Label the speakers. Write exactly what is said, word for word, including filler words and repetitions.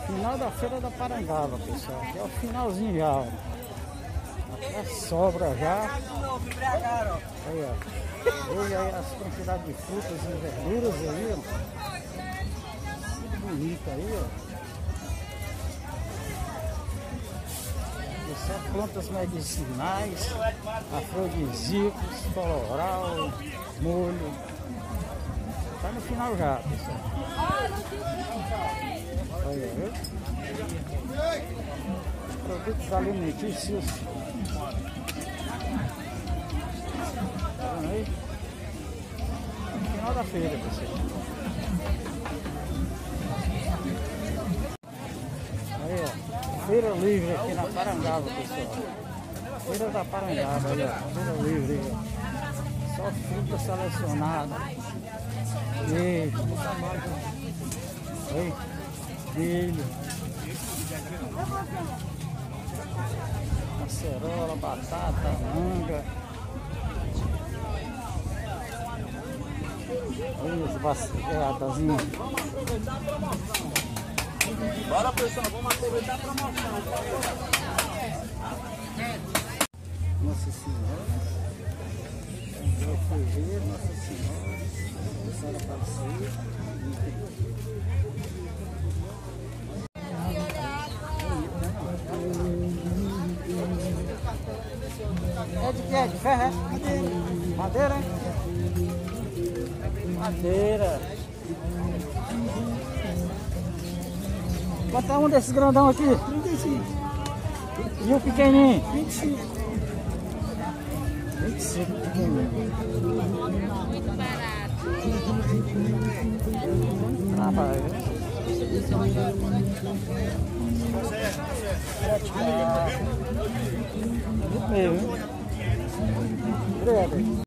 Speaker 1: Final da Feira da Parangaba, pessoal. Aqui é o finalzinho já, ó. Até sobra já. Aí, ó. Veja aí as quantidades de frutas e verduras aí, ó. Tudo bonito aí, ó. São plantas medicinais, afrodisíacos, coloral, molho. Tá no final já, pessoal. Olha, viu? Produtos alimentícios. Tá vendo aí? No final da feira, pessoal. Aí, ó. Feira livre aqui na Parangaba, pessoal. Feira da Parangaba, aí, ó. Feira livre, aí, ó. Só fruta selecionada. Leite. Oi. Milho. Acerola, batata, manga. Olha as baciadazinhas.
Speaker 2: Bora, pessoal, vamos aproveitar a promoção.
Speaker 1: Nossa Senhora. André Ferreira, Nossa Senhora. Sara Aparecida. É de que? É de ferro? É? Madeira? Madeira. Quanto é um desses grandão aqui? trinta e cinco. E o pequenininho? vinte e cinco. vinte e cinco pequenininho.
Speaker 3: Muito barato.
Speaker 1: Trabalho. Muito bem, viu? Obrigado.